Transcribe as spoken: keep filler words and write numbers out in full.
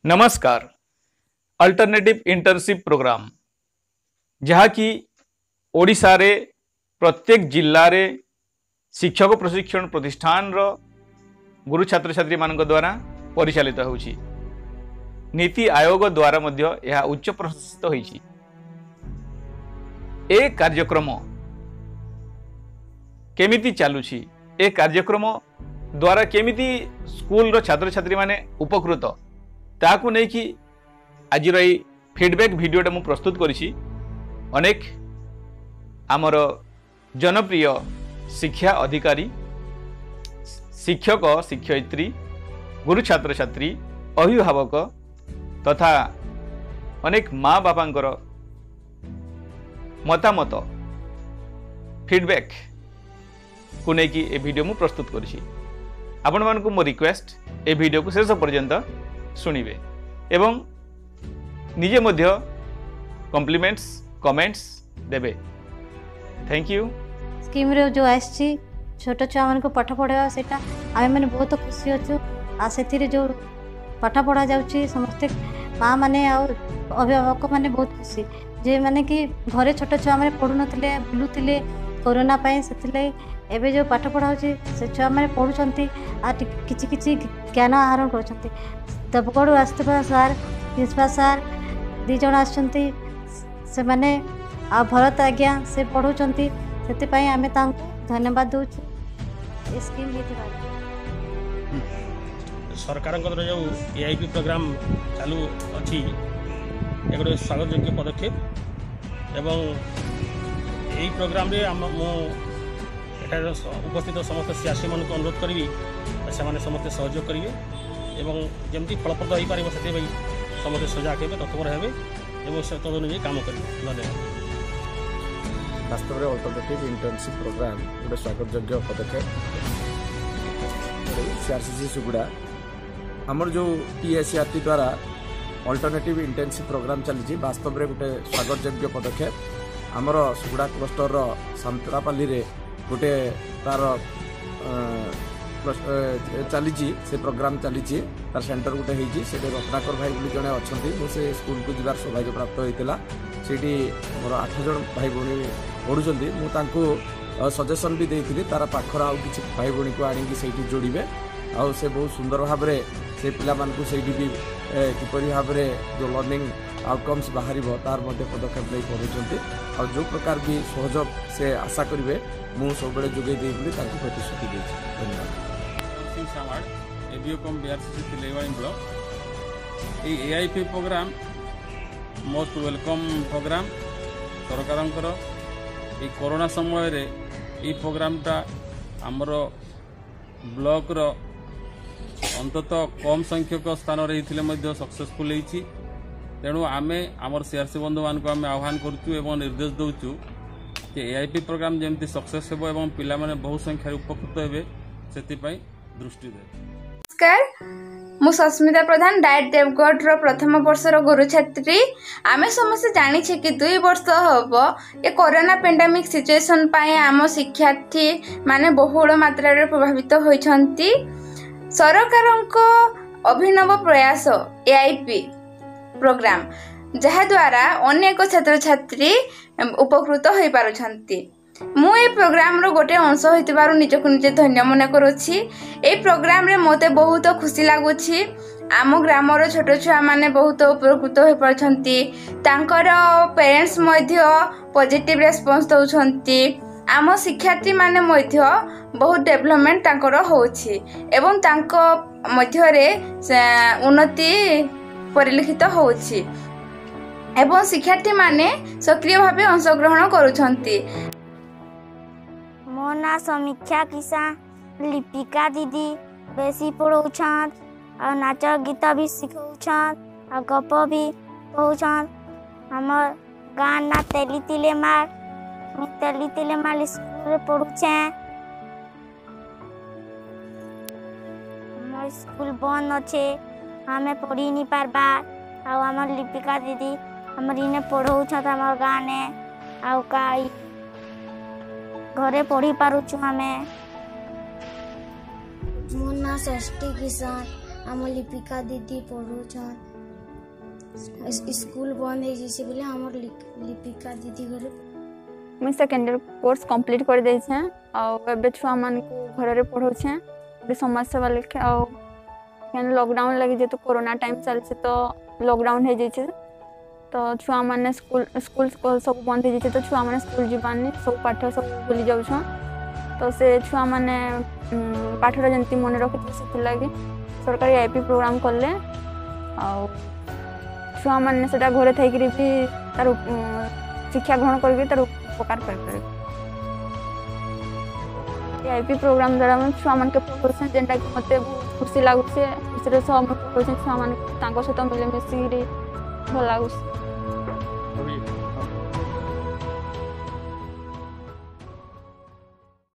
नमस्कार। Alternative internship programme जहाँकि ओडिशा रे प्रत्येक जिल्ला रे शिक्षक प्रशिक्षण प्रतिष्ठान रो गुरु छात्र छात्री मान द्वारा परिचालित होउछि। नीति आयोग द्वारा मध्य यह उच्च प्रशासित होइछि। ए कार्यक्रम केमिति चालुछि, ए कार्यक्रम द्वारा केमिति स्कूल रो छात्र छात्री माने उपकृत ताकू नहीं कि आज फीडबैक वीडियोटा मु प्रस्तुत करिछि। अनेक आमर जनप्रिय शिक्षा अधिकारी, शिक्षक शिक्षयित्री, गुरु छात्र छात्री, अभिभावक तथा अनेक माँ बापांकर मतामत फीडबैक को लेकिन ए वीडियो मु प्रस्तुत करिछि। आपण मानकु मो रिक्वेस्ट ए वीडियो को शेष पर्यंत शुणिबे एवं निजे मध्य कॉम्प्लीमेंट्स कमेंट्स देबे। Thank you. स्कीम रे जो आछि छोट छुआ मान को पाठ पढ़ावा सेटा आमे माने बहुत खुशी अछु। आ सेथिरे जो पाठ पढ़ा जाउछि समस्त माँ माने और अभिभावक माने बहुत खुशी जे माने कि घरे छोट छुआ माने पढु नथिले बुलुथिले कोरोना पाए सेथिले एबे जो पाठ पढ़ा होछि से छुआ माने पढुचंती आ किछि किछि ज्ञान आहरण करचंती। देवगढ़ आसथिबा सार प्रिंसिपल सार दी जण आछंती से माने आ भरत आज्ञा से पढुचंती सेति पई आमे तांको धन्यवाद दोछु। ए स्कीम हेतिबा सरकार जो एआईपी प्रोग्राम चालू अच्छी एक गोटे स्वागत योग्य पदक्षेप एवं यही प्रोग्राम रे आम मु उपस्थित समस्त सियासी मान को अनुरोध करी से समस्त सहयोग करेंगे एवं जमती फलप्रद हो पार से समस्त सजाग हे तत्पर हे और से तदनुଯାୟୀ काम करेंगे। धन्यवाद। वास्तव में अल्टरनेटिव इंटर्नशिप प्रोग्राम गोटे स्वागत योग्य पदक्षेप। सीआरसीसी सुगुड़ा आमर जो टीएससीआरटी द्वारा अल्टरनेटिव इंटर्नशिप प्रोग्राम चली वास्तव में गोटे स्वागत योग्य पदक्षेप। आमर सुगुड़ा क्लस्टर सांतरापाली रे गोटे तार चली से प्रोग्राम चली तार सेंटर गोटे होती रत्नाकर भाई बोली जड़े अच्छा मुझे स्कूल को जीवार सौभाग्य प्राप्त होता से मोर आठ जन भाई भौणी पढ़ुंट मुझे सजेसन भी देती तार पाखर आउ कि भाई भौणी को आनिकी से जोड़े आउ से बहुत सुंदर भाव से पिला मानकु से भी किपरि भाव जो लर्निंग आउटकम्स बाहर तार पदक्षेप नहीं पढ़ुंट आ जो प्रकार भी सहयोग से आशा करेंगे मुझे सब जोगे प्रतिश्रुति दी। धन्यवाद। एबीओकॉम बीआरसीसी तिलेवाई ब्लॉक ए AIP program most welcome program सरकार ये कोरोना समय रे ये प्रोग्रामटा आमर ब्लॉक रो अंततः कम संख्यक स्थान रही सक्सेसफुल होती तेणु आमे आमर सीआरसी बंधु मान को आमे आह्वान करुचु एवं निर्देश दौचु कि एआईपी प्रोग्राम जमती सक्सेस हेबो एवं पिला माने बहु संख्या उपकृत हेबे सेतिपई दृष्टि दे। नमस्कार, मु सस्मिता प्रधान डायट देवगढ़ रो प्रथम वर्ष रो गुरु छात्री। आमे समस्त जानि छे कि दुई वर्ष हबो ए कोरोना पेंडेमिक सिचुएशन पाए आम शिक्षार्थी माने बहुल मात्रा रे प्रभावित होइछंती। सरकारको अभिनव प्रयास एआईपी प्रोग्राम जहा द्वारा अनेक छात्र छात्री उपकृत होई पारुछंती। मु ए प्रोग्राम रो गोटे अंश होइतिबारु निजको निजे धन्य मन करूछि। ए प्रोग्राम रे मोते बहुत खुशी लागुछि। आम ग्राम रो छोट छुआ माने बहुत उपकृत होई पारुछंती। तांकर पेरेंट्स मध्य पॉजिटिव रेस्पॉन्स दउछंती। आम शिक्षार्थी माने मध्य बहुत डेवलपमेंट तांकर होछि एवं तांको मध्य रे उन्नति परिलक्षित होछि एवं शिक्षार्थी माने सक्रिय भावे अंशग्रहण करूछंती। मो ना समीक्षा किसान लिपिका दीदी बेसी पढ़ाऊछन और नाच गीत भी सिखाऊछन और गप भी कहूछन। हमर गाँ ना तेली तिले मार मु तेली तिले मार स्कूल रे पढ़ुछे। हमर स्कूल बंद अच्छे हमें पढ़ी नहीं पारबा और हमर लिपिका दीदी हमर इने पढ़ाऊछन हमर गाँ ने आउ का घरे पढ़ी पारुछु। हमें मो ना षष्ठी किसान आम लिपिका दीदी पढ़ुछन स्कूल बंद है जैसे बोले हमर लिपिका दीदी घर मुझे सेकेंडरी कोर्स कंप्लीट कर दे छे और एबे छुआ मान को घर रे पढ़ो छे बे समाज सेवा लेखे और यानी लॉकडाउन लगी जे तो कोरोना टाइम चल छे तो लॉकडाउन है जे छे तो छुआ माने स्कूल स्कूल सब बंद है जे तो छुआ माने स्कूल जीवानी सब पाठ सब भूली जाउ छ तो से छुआ माने पाठरा जंती मन रखि से लगी सरकारी आईपी प्रोग्राम करले और छुआ मैंने से घरे थी भी तार शिक्षा ग्रहण करके तार उपकार कर आईपी प्रोग्राम द्वारा मैं छुआ मान के पढ़े जेनटा कि मत बहुत खुशी लगुचे खुशी सब पढ़े छुआ मान सहित मिले मिसिक भल लगुच।